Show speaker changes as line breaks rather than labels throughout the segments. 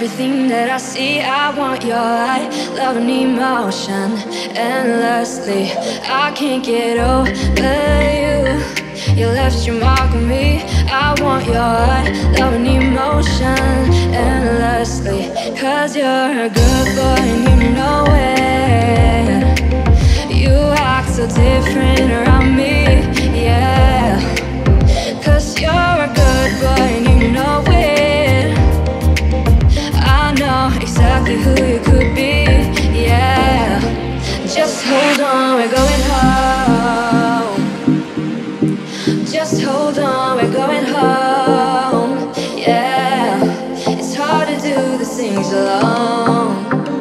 everything that I see. I want your light, love and emotion endlessly. I can't get over you. You left your mark on me. I want your light, love and emotion endlessly. Cause you're a good boy and you know it. You act so different around me, yeah. Cause you're a good boy and you know it. I know exactly who you could be, yeah. Just hold on, we're going home. Just hold on, we're going home, yeah. It's hard to do these things alone.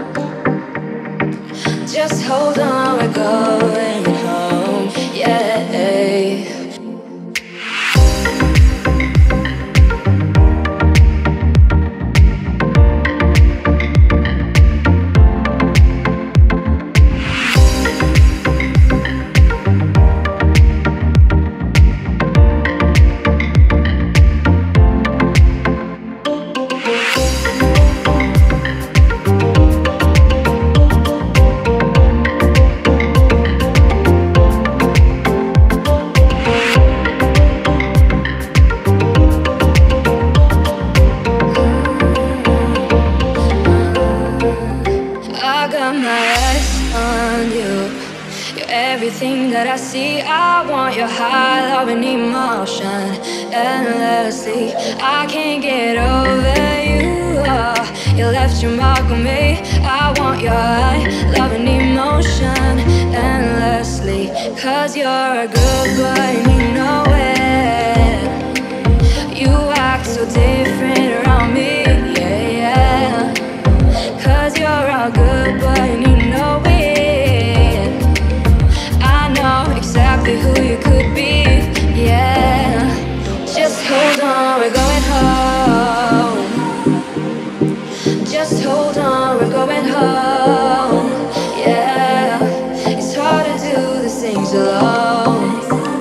Just hold on, we're going home, yeah. I got my eyes on you. You're everything that I see. I want your high love and emotion endlessly. I can't get over you. You left your mark on me. I want your high love and emotion endlessly. Cause you're a good boy and you know it. You act so different around me, yeah, yeah. Cause you're a good boy and you know it. I know exactly who you could be, yeah. Just hold on, we're going home. Just hold on, we're going home, yeah. It's hard to do these things alone.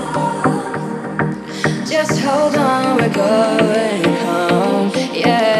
Just hold on, we're going home, yeah.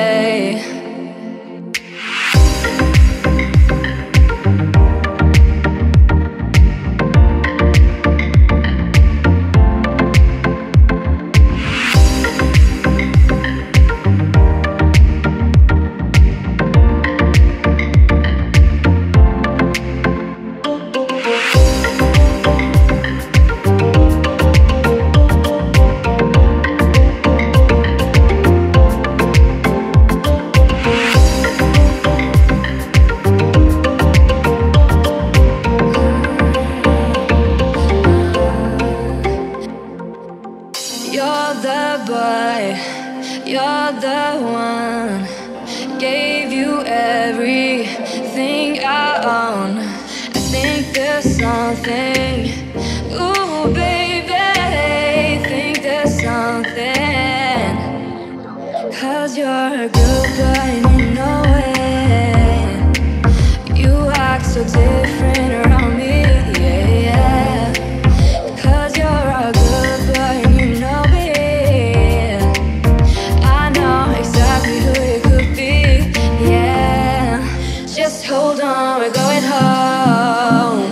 You're the boy, you're the one. Gave you everything I own. I think there's something, ooh baby, think there's something. Cause you're a good boy and you know it. You act so different around me, yeah, yeah. Cause you're a good boy and you know it. I know exactly who you could be, yeah. Just hold on, we're going home.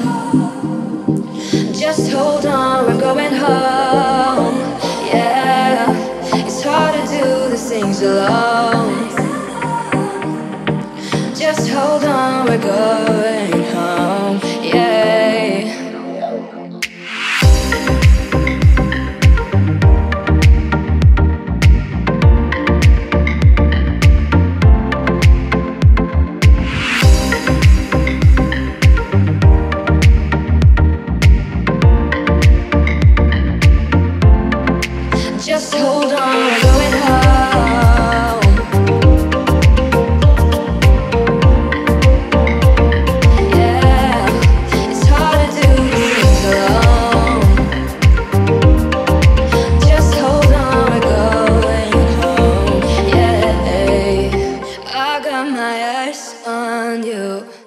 Just hold on, we're going home, yeah. It's hard to do these things alone. Just hold on, we're going home, yeah. Just hold on, we're going home. Yeah, it's hard to do these things alone. Just hold on, we're going home. Yeah, I got my eyes on you.